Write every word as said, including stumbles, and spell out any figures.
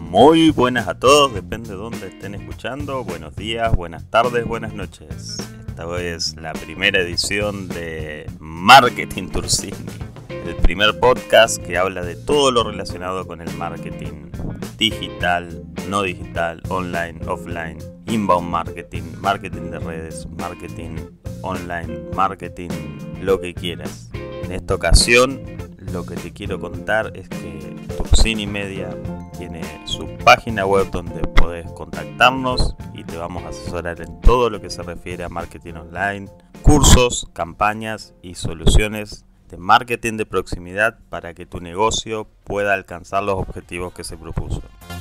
Muy buenas a todos, depende de dónde estén escuchando. Buenos días, buenas tardes, buenas noches. Esta es la primera edición de Marketing Tursini, el primer podcast que habla de todo lo relacionado con el marketing digital, no digital, online, offline, inbound marketing, marketing de redes, marketing online, marketing, lo que quieras. En esta ocasión, lo que te quiero contar es que Tursini Media tiene su página web donde podés contactarnos y te vamos a asesorar en todo lo que se refiere a marketing online, cursos, campañas y soluciones de marketing de proximidad para que tu negocio pueda alcanzar los objetivos que se propuso.